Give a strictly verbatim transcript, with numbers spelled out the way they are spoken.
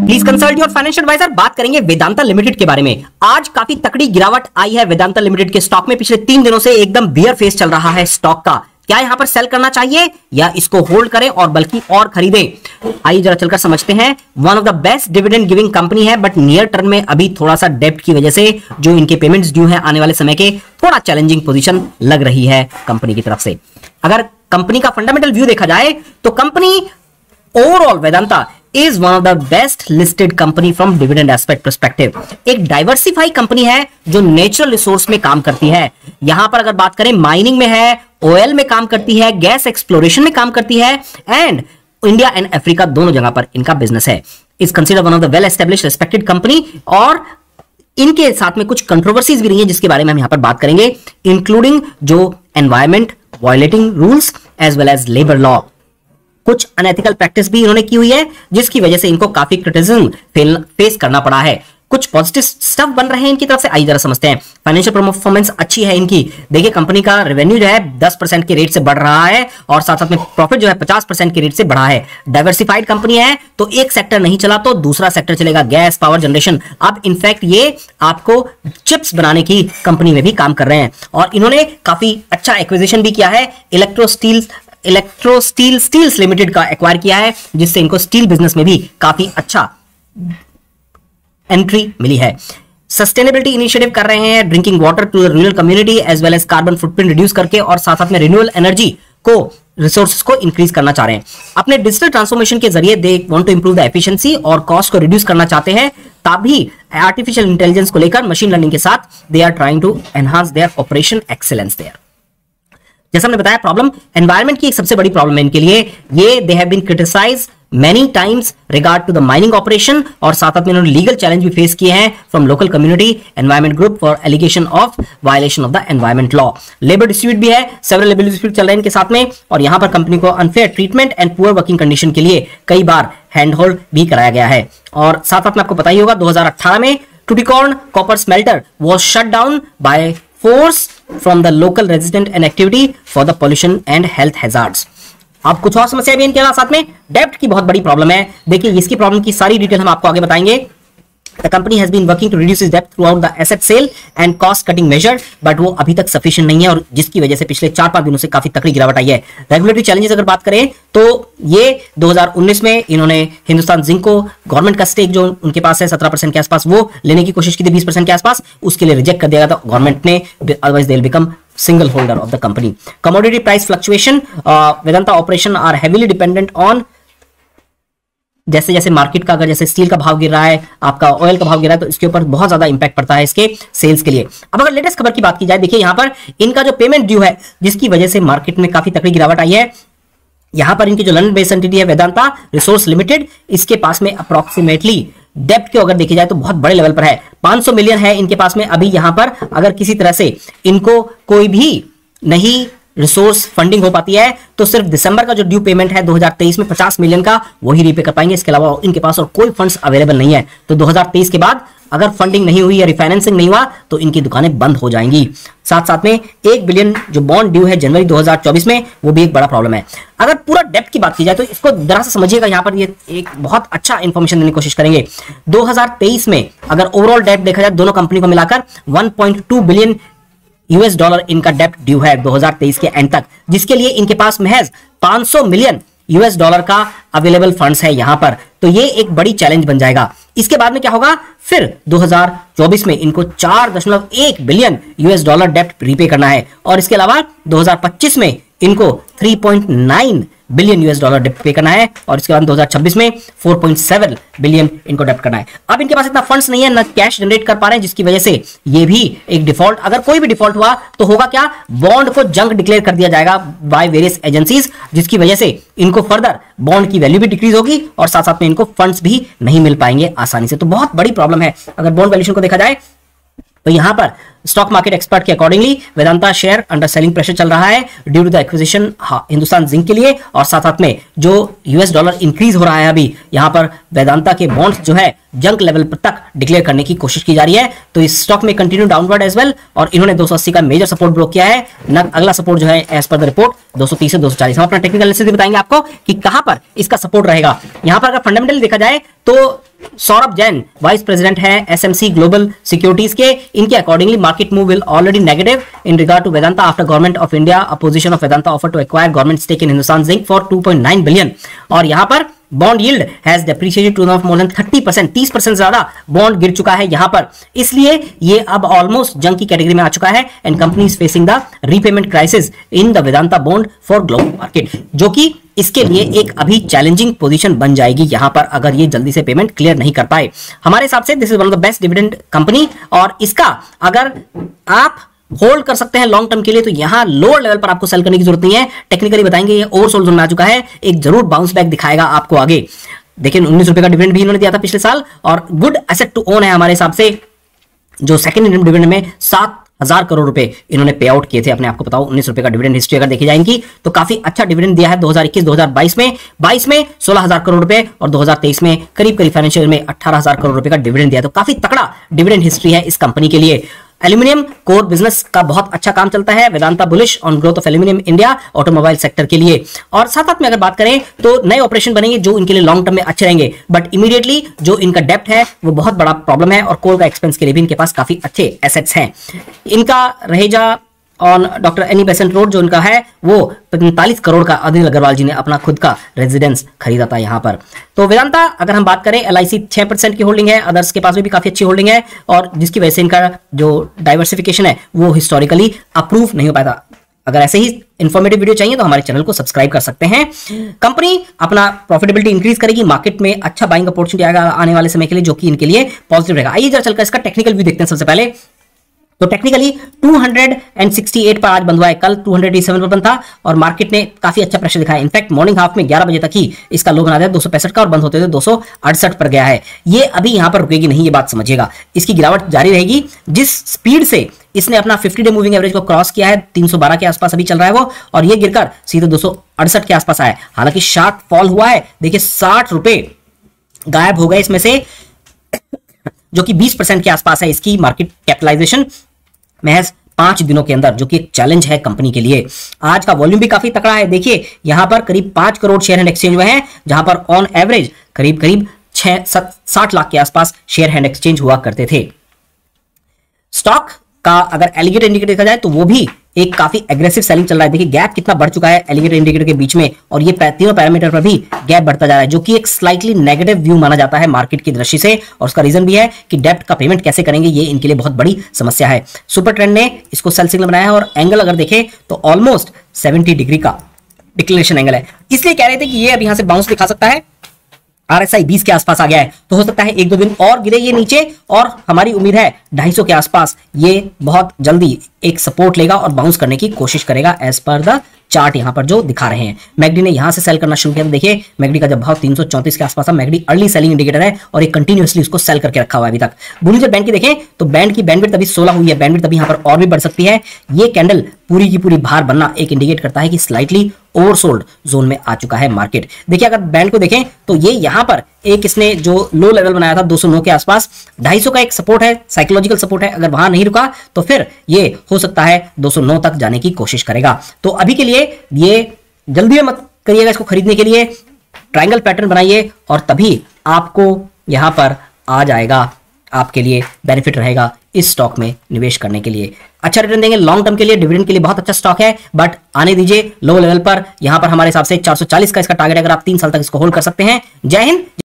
Please consult your financial advisor. बात करेंगे Vedanta limited के बारे में। आज काफी तकड़ी गिरावट आई है वेदांता लिमिटेड के स्टॉक में। पिछले तीन दिनों से एकदम बियर फेस चल रहा है स्टॉक का। क्या यहां पर सेल करना चाहिए या इसको होल्ड करें और बल्कि और खरीदें? आइए जरा चलकर समझते हैं। One of the best dividend giving company है, बट नियर टर्म में अभी थोड़ा सा डेब्ट की वजह से जो इनके पेमेंट्स ड्यू है आने वाले समय के, थोड़ा चैलेंजिंग पोजीशन लग रही है कंपनी की तरफ से। अगर कंपनी का फंडामेंटल व्यू देखा जाए तो company overall Vedanta is one of the best listed company from dividend aspect perspective। एक डाइवर्सिफाई कंपनी है जो नेचुरल रिसोर्स में काम करती है। यहां पर अगर बात करें माइनिंग में है, ऑयल में काम करती है, गैस एक्सप्लोरेशन में काम करती है, एंड इंडिया एंड अफ्रीका दोनों जगह पर इनका बिजनेस है। Is consider one of the well established respected company. और इनके साथ में कुछ कंट्रोवर्सीज भी रही है जिसके बारे में हम यहां पर बात करेंगे, इंक्लूडिंग जो environment violating rules as well as labour law. कुछ अनएथिकल प्रैक्टिस भी इन्होंने की हुई है जिसकी वजह से इनको काफी क्रिटिसिज्म फेस करना पड़ा है। कुछ पॉजिटिव स्टफ बन रहे हैं इनकी तरफ से, आइए जरा समझते हैं। फाइनेंशियल परफॉर्मेंस अच्छी है इनकी। देखिए कंपनी का रेवेन्यू जो है दस परसेंट के रेट से बढ़ रहा है और साथ साथ में प्रॉफिट जो है पचास परसेंट के रेट से बढ़ा है। डाइवर्सिफाइड कंपनी है तो एक सेक्टर नहीं चला तो दूसरा सेक्टर चलेगा, गैस पावर जनरेशन। अब इनफैक्ट ये आपको चिप्स बनाने की कंपनी में भी काम कर रहे हैं और इन्होंने काफी अच्छा एक्विजिशन भी किया है। Electro steel electro steel steels limited का एक्वायर किया है जिससे इनको स्टील बिजनेस में भी काफी अच्छा एंट्री मिली है। सस्टेनेबिलिटी इनिशिएटिव कर रहे हैं, drinking water to the rural community as well as carbon footprint reduce करके, और साथ साथ में रिन्यूएबल एनर्जी को रिसोर्सेज को इंक्रीज करना चाह रहे हैं। अपने डिजिटल ट्रांसफॉर्मेशन के जरिए they want to improve the efficiency और कॉस्ट को रिड्यूस करना चाहते हैं। तभी आर्टिफिशियल इंटेलिजेंस को लेकर मशीन लर्निंग के साथ they are trying to enhance their operation excellence their. जैसा हमने बताया प्रॉब्लम एनवायरनमेंट की एक सबसे बड़ी प्रॉब्लम है इनके लिए। ये they have been criticised many times regard to the mining operation और साथ साथ में इन्होंने लीगल चैलेंज भी फेस किए हैं from local community environment group for allegation of violation of the environment law. Labour dispute भी है, सेवरल लेबर डिस्प्यूट चल रहे हैं इनके साथ में, और यहां पर कंपनी को unfair treatment and poor working condition के लिए कई बार हैंड होल्ड भी कराया गया है। और साथ साथ में आपको पता ही होगा दो हजार अठारह में Tuticorin copper smelter was shut down by force from the local resident and activity for the pollution and health hazards। अब कुछ और समस्या भी इनके साथ में डेब्ट की बहुत बड़ी प्रॉब्लम है। देखिए इसकी प्रॉब्लम की सारी डिटेल हम आपको आगे बताएंगे। The company has been working to reduce its debt throughout the asset sale and cost cutting measure, but वो अभी तक sufficient नहीं है और जिसकी वजह से पिछले चार पांच दिनों से काफी तकड़ी गिरावट आई है। रेगुलेटरी चैलेंजेस अगर बात करें तो ये दो हजार उन्नीस में इन्होंने हिंदुस्तान जिंक को गवर्नमेंट का स्टेक जो उनके पास है सत्रह परसेंट के आसपास वो लेने की कोशिश की थी बीस परसेंट के आसपास, उसके लिए रिजेक्ट कर दिया गया था गवर्नमेंट ने, otherwise they will become single holder of the company। commodity price fluctuation, uh, Vedanta operation are heavily dependent on, जैसे जैसे मार्केट का अगर जैसे स्टील का भाव गिर रहा है, आपका ऑयल का भाव गिर रहा है, तो इसके ऊपर बहुत ज्यादा इंपैक्ट पड़ता है इसके सेल्स के लिए। अब अगर लेटेस्ट खबर की बात की जाए, देखिए यहां पर इनका जो पेमेंट ड्यू है जिसकी वजह से मार्केट में काफी तकड़ी गिरावट आई है। यहां पर इनकी जो लंदन बेस्ड एंटिटी है वेदांता रिसोर्स लिमिटेड, इसके पास में अप्रोक्सीमेटली डेब्ट के अगर देखी जाए तो बहुत बड़े लेवल पर है, पांच सौ मिलियन है इनके पास में अभी। यहां पर अगर किसी तरह से इनको कोई भी नहीं रिसोर्स फंडिंग हो पाती है तो सिर्फ दिसंबर का जो ड्यू पेमेंट है दो हजार तेईस में पचास मिलियन का वही रीपे कर पाएंगे। इसके अलावा इनके पास और कोई फंड्स अवेलेबल नहीं है। तो दो हजार तेईस के बाद अगर फंडिंग नहीं हुई या रिफाइनेंसिंग नहीं हुआ तो इनकी दुकानें बंद हो जाएंगी। साथ साथ में एक बिलियन जो बॉन्ड ड्यू है जनवरी दो हजार चौबीस में, वो भी एक बड़ा प्रॉब्लम है। अगर पूरा डेब्ट की बात की जाए तो इसको जरा सा समझिएगा, यहां पर ये एक बहुत अच्छा इंफॉर्मेशन देने की कोशिश करेंगे। दो हजार तेईस में अगर ओवरऑल डेब्ट देखा जाए दोनों कंपनी को मिलाकर one point two billion US dollar इनका डेब्ट ड्यू है दो हजार तेईस के एंड तक, जिसके लिए इनके पास महज पांच सौ मिलियन यूएस डॉलर का अवेलेबल फंड्स है यहां पर। तो ये एक बड़ी चैलेंज बन जाएगा। इसके बाद में क्या होगा, फिर दो हजार चौबीस में इनको चार दशमलव एक बिलियन यूएस डॉलर डेब्ट रीपे करना है और इसके अलावा दो हजार पच्चीस में इनको तीन पॉइंट नौ बिलियन यूएस डॉलर डेब्ट पे करना है और इसके बाद दो हजार छब्बीस में चार पॉइंट सात बिलियन इनको डेब्ट करना है। अब इनके पास इतना फंड्स नहीं है, ना कैश जनरेट कर पा रहे हैं, जिसकी वजह से ये भी एक डिफॉल्ट, अगर कोई भी डिफॉल्ट हुआ तो होगा क्या, बॉन्ड को जंक डिक्लेयर कर दिया जाएगा बाय वेरियस एजेंसीज, जिसकी वजह से इनको फर्दर बॉन्ड की वैल्यू भी डिक्रीज होगी और साथ साथ में इनको फंड्स भी नहीं मिल पाएंगे आसानी से। तो बहुत बड़ी प्रॉब्लम है। अगर बॉन्ड वैल्यूएशन को देखा जाए तो यहां पर स्टॉक मार्केट एक्सपर्ट के accordingly Vedanta share under selling pressure चल रहा है due to the acquisition Hindustan Zinc के लिए, और साथ साथ में जो यूएस डॉलर इंक्रीज हो रहा है अभी, यहां पर वेदांता के बॉन्ड्स जो है जंक लेवल तक डिक्लेयर करने की कोशिश की जा रही है। तो इस स्टॉक में कंटिन्यू डाउनवर्ड एज वेल, और इन्होंने दो सौ अस्सी का मेजर सपोर्ट ब्रोक किया है। न, अगला सपोर्ट जो है एज पर द रिपोर्ट दो सौ तीस से दो सौ चालीस। हम अपना टेक्निकल एनालिसिस भी बताएंगे आपको कि कहां पर इसका सपोर्ट रहेगा। यहां पर अगर फंडामेंटली देखा जाए तो सौरभ जैन वाइस प्रेसिडेंट है एसएमसी ग्लोबल सिक्योरिटीज के, इनके accordingly market move will already negative in regard to Vedanta after government of India opposition of Vedanta offer to acquire government stake in Hindustan Zinc for two point nine billion. और यहां पर bond yield has depreciated to more than thirty percent, तीस परसेंट ज्यादा bond गिर चुका है यहां पर, इसलिए ये अब ऑलमोस्ट जंक की कैटेगरी में आ चुका है and company is facing the repayment crisis in the Vedanta bond for global market, जो कि इसके लिए एक अभी चैलेंजिंग पोजीशन बन जाएगी यहां पर अगर ये जल्दी से पेमेंट क्लियर नहीं कर पाए। हमारे हिसाब से this is one of the best dividend company, और इसका अगर आप होल्ड कर सकते हैं लॉन्ग टर्म के लिए तो यहां लोअर लेवल पर आपको सेल करने की जरूरत नहीं है। टेक्निकली बताएंगे ये ओवरसोल्ड जोन में आ चुका है, एक जरूर बाउंस बैक दिखाएगा आपको आगे। देखिए उन्नीस रुपए का डिविडेंड भी इन्होंने दिया था पिछले साल, और गुड एसेट टू ओन है हमारे हिसाब से। जो सेकंड डिविडेंड में सात हजार करोड़ रुपए इन्होंने पे आउट किए थे अपने आपको बताओ, उन्नीस रुपए का डिविडेंड हिस्ट्री अगर देखी जाएगी तो काफी अच्छा डिविडेंड दिया है दो हज़ार इक्कीस दो हज़ार बाईस में, बाईस में सोलह हजार करोड़ रुपए और दो हज़ार तेईस में करीब करीब फाइनेंशियल में अठारह हजार करोड़ रुपए का डिविडेंड दिया, तो काफी तकड़ा डिविडेंड हिस्ट्री है इस कंपनी के लिए। एल्यूमिनियम कोर बिजनेस का बहुत अच्छा काम चलता है, Vedanta bullish on growth of aluminium India automobile sector के लिए। और साथ साथ में अगर बात करें तो नए ऑपरेशन बनेंगे जो इनके लिए लॉन्ग टर्म में अच्छे रहेंगे, बट इमीडिएटली जो इनका डेप्ट है वो बहुत बड़ा प्रॉब्लम है, और कोल का एक्सपेंस के लिए भी इनके पास काफी अच्छे एसेट्स हैं। इनका Raheja on doctor Annie Besant road जो इनका है वो पैंतालीस करोड़ का अनिल अग्रवाल जी ने अपना खुद का रेजिडेंस खरीदा था यहां पर। तो वेदांता अगर हम बात करें एल आई सी छह परसेंट की होल्डिंग है, अदर्स के पास भी, भी काफी अच्छी होल्डिंग है, और जिसकी वजह से इनका जो डाइवर्सिफिकेशन है वो हिस्टोरिकली अप्रूव नहीं हो पाता। अगर ऐसे ही इंफॉर्मेटिव वीडियो चाहिए तो हमारे चैनल को सब्सक्राइब कर सकते हैं। कंपनी अपना प्रॉफिटेबिलिटी इंक्रीज करेगी, मार्केट में अच्छा बाइंग अपॉर्चुनिटी आएगा आने वाले समय के लिए, जो कि इनके लिए पॉजिटिव रहेगा। आइए जरा चलकर इसका टेक्निकल व्यू देखते हैं सबसे पहले। तो टेक्निकली दो सौ अड़सठ पर आज बंद हुआ है, कल दो सौ सत्तासी पर बंद था, और मार्केट ने काफी अच्छा प्रेशर दिखाया। इनफैक्ट मॉर्निंग हाफ में ग्यारह बजे तक ही इसका लो बना दिया दो सौ पैंसठ का, और बंद होते हुए दो सौ अड़सठ पर गया है। ये अभी यहां पर रुकेगी नहीं, ये बात समझिएगा, इसकी गिरावट जारी रहेगी। जिस स्पीड से इसने अपना फिफ्टी डे मूविंग एवरेज को क्रॉस किया है, तीन सौ बारह के आसपास अभी चल रहा है वो, और ये गिरकर सीधे दो सौ अड़सठ के आसपास आया। हालांकि शार्प फॉल हुआ है, देखिए साठ रुपए गायब हो गए इसमें से, जो कि बीस परसेंट के आसपास है इसकी मार्केट कैपिटलाइजेशन महज पांच दिनों के अंदर, जो कि एक चैलेंज है कंपनी के लिए। आज का वॉल्यूम भी काफी तकड़ा है, देखिए यहां पर करीब पांच करोड़ शेयर हैंड एक्सचेंज हुए हैं, जहां पर ऑन एवरेज करीब करीब छह साठ लाख के आसपास शेयर हैंड एक्सचेंज हुआ करते थे। स्टॉक का अगर एलिगेटर इंडिकेटर देखा जाए तो वो भी एक काफी एग्रेसिव सेलिंग चल रहा है। देखिए गैप कितना बढ़ चुका है एलिगेटर इंडिकेटर के बीच में, और ये तीनों पैरामीटर पर भी गैप बढ़ता जा रहा है, जो कि एक स्लाइटली नेगेटिव व्यू माना जाता है मार्केट की दृष्टि से। और उसका रीजन भी है कि डेप्ट का पेमेंट कैसे करेंगे, ये इनके लिए बहुत बड़ी समस्या है। सुपर ट्रेंड ने इसको सेल सिग्नल बनाया है, और एंगल अगर देखें तो ऑलमोस्ट सेवेंटी डिग्री का डिक्लेरेशन एंगल है, इसलिए कह रहे थे कि ये अब यहां से बाउंस दिखा सकता है। आरएसआई बीस के आसपास आ गया है, तो हो सकता है एक दो दिन और गिरे ये नीचे, और हमारी उम्मीद है ढाई सौ के आसपास ये बहुत जल्दी एक सपोर्ट लेगा और बाउंस करने की कोशिश करेगा एज पर द चार्ट यहां पर जो दिखा रहे हैं। मैगडी ने यहां से सेल करना शुरू किया, तो देखिए मैगडी का जब भाव तीन सौ चौंतीस के आसपास था, मैगडी अर्ली सेलिंग इंडिकेटर है और एक कंटिन्यूअसली उसको सेल करके रखा हुआ है अभी तक। बोलिंजर बैंड की देखें तो बैंड की बैंडविड्थ अभी सोलह हुई है, बैंडविड्थ अभी यहां पर और भी बढ़ सकती है। ये कैंडल पूरी की पूरी बाहर बनना एक इंडिकेट करता है कि स्लाइटली ओवरसोल्ड जोन में आ चुका है मार्केट। देखिए अगर बैंड को देखें तो ये यहां पर एक इसने जो लो लेवल बनाया था दो सौ नौ के आसपास, ढाई सौ का एक सपोर्ट है, साइकोलॉजिकल सपोर्ट है, अगर वहां नहीं रुका तो फिर ये हो सकता है दो सौ नौ तक जाने की कोशिश करेगा। तो अभी के लिए ये जल्दी मत करिएगा इसको खरीदने के लिए, ट्रायंगल पैटर्न बनाइए और तभी आपको यहां पर आ जाएगा, आपके लिए बेनिफिट रहेगा इस स्टॉक में निवेश करने के लिए। अच्छा रिटर्न देंगे लॉन्ग टर्म के लिए, डिविडेंड के लिए बहुत अच्छा स्टॉक है, बट आने दीजिए लो लेवल पर। यहां पर हमारे हिसाब से चार सौ चालीस का इसका टारगेट, अगर आप तीन साल तक इसको होल्ड कर सकते हैं। जय हिंद।